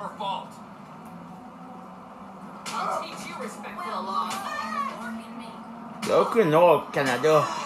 Her fault. I'll teach you respect for the law. Aucune au Canada.